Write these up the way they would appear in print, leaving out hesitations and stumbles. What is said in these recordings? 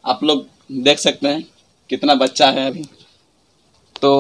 आप लोग देख सकते हैं कितना बच्चा है अभी। तो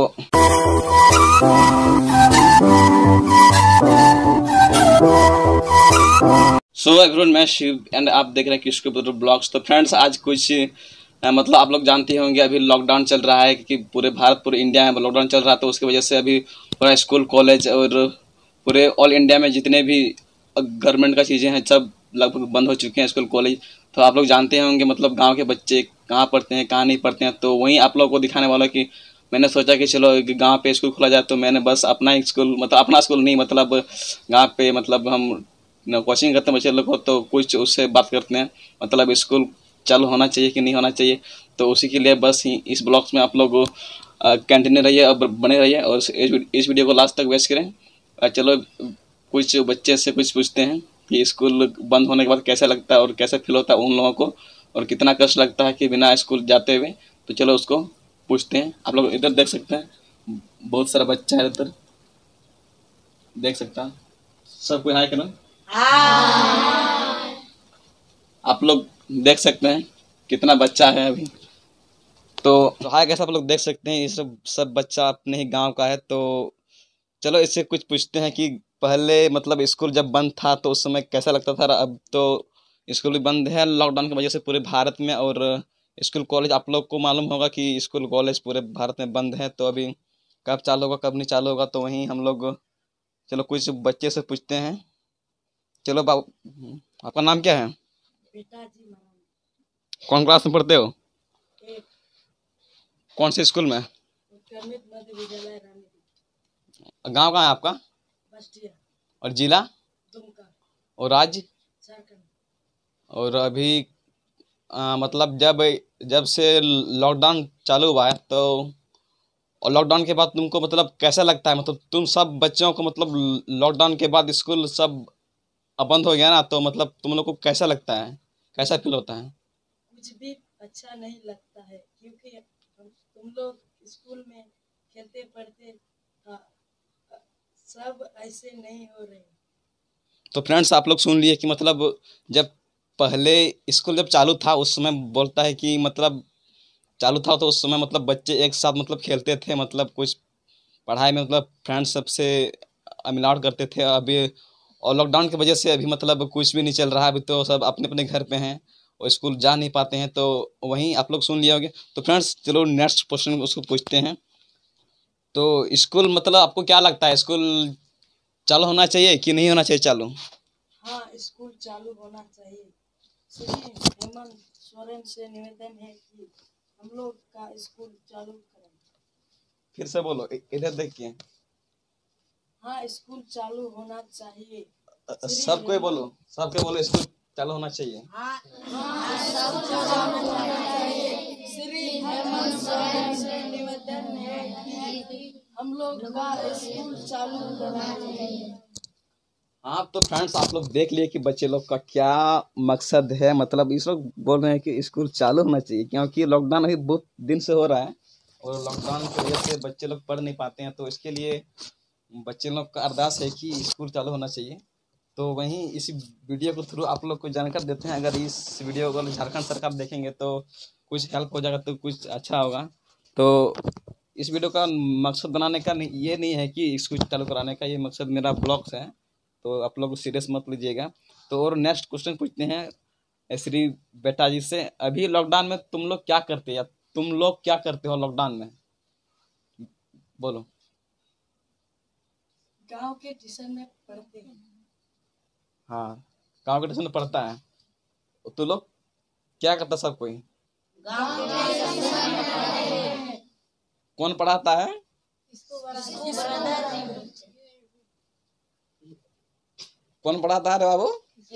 एवरीवन, मैं शिव एंड आप देख रहे हैं किसके ब्लॉग्स। तो फ्रेंड्स, आज कुछ मतलब आप लोग जानते होंगे अभी लॉकडाउन चल रहा है कि पूरे भारत पूरे इंडिया में लॉकडाउन चल रहा है। तो उसकी वजह से अभी पूरा स्कूल कॉलेज और पूरे ऑल इंडिया में जितने भी गवर्नमेंट का चीज़ें हैं सब लगभग बंद हो चुके हैं, स्कूल कॉलेज। तो आप लोग जानते होंगे मतलब गांव के बच्चे कहाँ पढ़ते हैं कहाँ नहीं पढ़ते हैं। तो वहीं आप लोगों को दिखाने वाला कि मैंने सोचा कि चलो गांव पे स्कूल खोला जाए। तो मैंने बस अपना ही स्कूल, मतलब अपना स्कूल नहीं, मतलब गांव पे मतलब हम कोचिंग करते हैं बच्चे लोग को, तो कुछ उससे बात करते हैं मतलब स्कूल चालू होना चाहिए कि नहीं होना चाहिए। तो उसी के लिए बस ही इस ब्लॉग्स में आप लोग कंटिन्यू रहिए और बने रहिए और इस वीडियो को लास्ट तक वॉच करें। चलो कुछ बच्चे से कुछ पूछते हैं कि स्कूल बंद होने के बाद कैसा लगता है और कैसा फील होता है उन लोगों को, और कितना कष्ट लगता है कि बिना स्कूल जाते हुए। तो चलो उसको पूछते हैं। आप लोग इधर देख सकते हैं बहुत सारा बच्चा है, इधर देख सकता है। सब कोई हाय करो। आप लोग देख सकते हैं कितना बच्चा है अभी। तो हाय कैसा आप लोग देख सकते हैं, ये सब बच्चा अपने ही गांव का है। तो चलो इससे कुछ पूछते हैं कि पहले मतलब स्कूल जब बंद था तो उस समय कैसा लगता था। अब तो स्कूल भी बंद है लॉकडाउन की वजह से पूरे भारत में, और स्कूल कॉलेज आप लोग को मालूम होगा कि स्कूल कॉलेज पूरे भारत में बंद है। तो अभी कब चालू होगा कब नहीं चालू होगा, तो वहीं हम लोग चलो कुछ बच्चे से पूछते हैं। चलो बाबू, आपका नाम क्या है? पिताजी महाराज। कौन क्लास में पढ़ते हो? एक कौन से स्कूल में? उत्क्रमित मध्य विद्यालय रानी। गांव कहाँ है आपका? बस्टिया। और जिला? दुमका। और राज्य? झारखंड। और अभी मतलब जब से लॉकडाउन चालू हुआ है तो, और लॉकडाउन के बाद तुमको मतलब कैसा लगता है? मतलब तुम सब बच्चों को मतलब लॉकडाउन के बाद स्कूल सब बंद हो गया ना, तो मतलब तुम लोग को कैसा लगता है, कैसा फील होता है? कुछ भी अच्छा नहीं लगता है क्योंकि तुम लोग स्कूल में खेलते पढ़ते था, सब ऐसे नहीं हो रहे। तो फ्रेंड्स, आप लोग सुन लिए कि मतलब जब पहले स्कूल जब चालू था उस समय बोलता है कि मतलब चालू था तो उस समय मतलब बच्चे एक साथ मतलब खेलते थे, मतलब कुछ पढ़ाई में मतलब फ्रेंड्स सबसे मिलावट करते थे। अभी और लॉकडाउन की वजह से अभी मतलब कुछ भी नहीं चल रहा है। अभी तो सब अपने अपने घर पे हैं और स्कूल जा नहीं पाते हैं। तो वहीं आप लोग सुन लिए होंगे। तो फ्रेंड्स चलो नेक्स्ट क्वेश्चन उसको पूछते हैं। तो स्कूल मतलब आपको क्या लगता है, स्कूल चालू होना चाहिए कि नहीं होना चाहिए चालू? हाँ, स्कूल चालू होना चाहिए। श्री हेमंत सोरेन से निवेदन है कि हम लोग का स्कूल चालू करें। फिर से बोलो, इधर देखिए। हाँ, स्कूल चालू होना चाहिए। सबको बोलो, सबको बोलो स्कूल चालू होना चाहिए। श्री हेमंत सोरेन से निवेदन है कि हम लोग का स्कूल चालू होना चाहिए। हाँ तो फ्रेंड्स, आप लोग देख लिए कि बच्चे लोग का क्या मकसद है। मतलब इस लोग बोल रहे हैं कि स्कूल चालू होना चाहिए क्योंकि लॉकडाउन अभी बहुत दिन से हो रहा है और लॉकडाउन की वजह से बच्चे लोग पढ़ नहीं पाते हैं। तो इसके लिए बच्चे लोग का अरदास है कि स्कूल चालू होना चाहिए। तो वहीं इस वीडियो के थ्रू आप लोग को जानकारी देते हैं। अगर इस वीडियो को झारखंड सरकार देखेंगे तो कुछ हेल्प हो जाएगा, तो कुछ अच्छा होगा। तो इस वीडियो का मकसद बनाने का ये नहीं है कि स्कूल चालू कराने का, ये मकसद मेरा ब्लॉग्स है। तो आप लोग सीरियस मत लीजिएगा। तो और नेक्स्ट क्वेश्चन पूछते हैं श्री बेटा जी से। अभी लॉकडाउन में तुम लोग क्या करते हैं, या तुम लोग क्या करते हो लॉकडाउन में? बोलो। गांव के ट्यूशन में पढ़ते हैं। हाँ, गाँव के ट्यूशन में पढ़ता है। तो लोग क्या करता है सब कोई? गांव के ट्यूशन में पढ़ते हैं। कौन पढ़ाता है? कौन पढ़ाता है रे बाबू?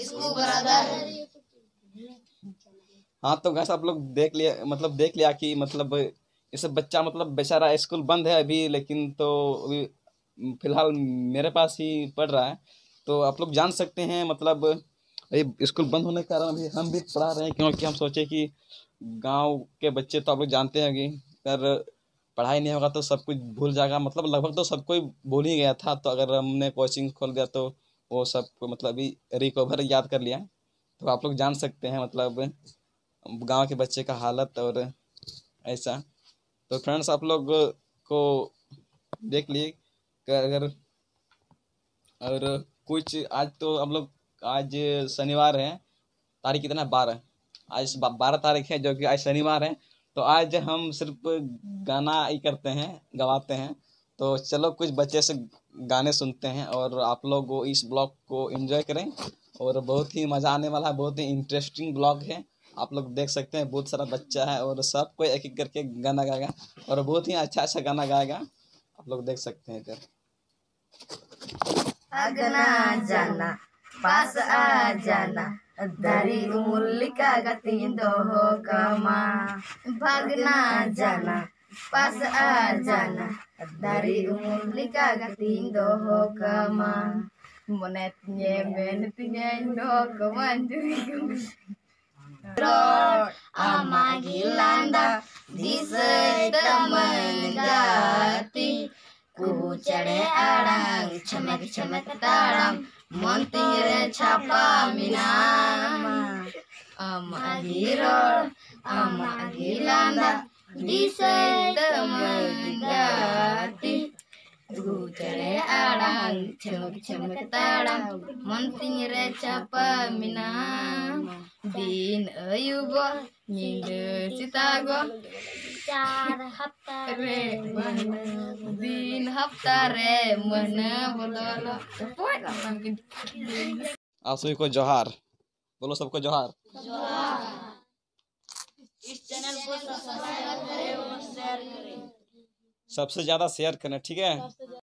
हाँ तो गैस आप लोग देख लिया, मतलब देख लिया कि मतलब ये सब बच्चा मतलब बेचारा स्कूल बंद है अभी, लेकिन तो अभी फिलहाल मेरे पास ही पढ़ रहा है। तो आप लोग जान सकते हैं मतलब अभी स्कूल बंद होने के कारण अभी हम भी पढ़ा रहे हैं, क्योंकि हम सोचे कि गांव के बच्चे तो आप लोग जानते हैं कि अगर पढ़ाई नहीं होगा तो सब कुछ भूल जाएगा। मतलब लगभग तो सब कोई भूल ही गया था। तो अगर हमने कोचिंग खोल दिया तो वो सब मतलब अभी रिकवर याद कर लिया। तो आप लोग जान सकते हैं मतलब गांव के बच्चे का हालत और ऐसा। तो फ्रेंड्स आप लोग को देख लिए कि अगर और कुछ आज तो हम लोग आज शनिवार है, तारीख कितना 12, आज 12 तारीख है जो कि आज शनिवार है। तो आज हम सिर्फ गाना ही करते हैं, गवाते हैं। तो चलो कुछ बच्चे से गाने सुनते हैं और आप लोग इस ब्लॉग को एंजॉय करें और बहुत ही मज़ा आने वाला है, बहुत ही इंटरेस्टिंग ब्लॉग है। आप लोग देख सकते हैं बहुत सारा बच्चा है और सब कोई एक एक करके गाना गाएगा और बहुत ही अच्छा अच्छा गाना गाएगा, आप लोग देख सकते हैं इधर। अगना जाना पास आ जाना दारी मुल्लिका गतिन दो हो कमा भागना जाना पास आ जाना दारी मुल्लिका गतिन दो हो कमा monetnya menetnya do kemanjuri ama gilanda di sedemengati ku cere arang cemek cemek tarang montir chapa minama ama gilanda di sedemengati ku cere arang cemek cemek tarang montir chapa minama din ayuba nyinde sitago दिन हफ्ता रे महीना बोलो। आप सभी को जोहार बोलो, सबको जोहार। इस चैनल को सब्सक्राइब करें और शेयर करें, सबसे ज़्यादा शेयर करें, ठीक है।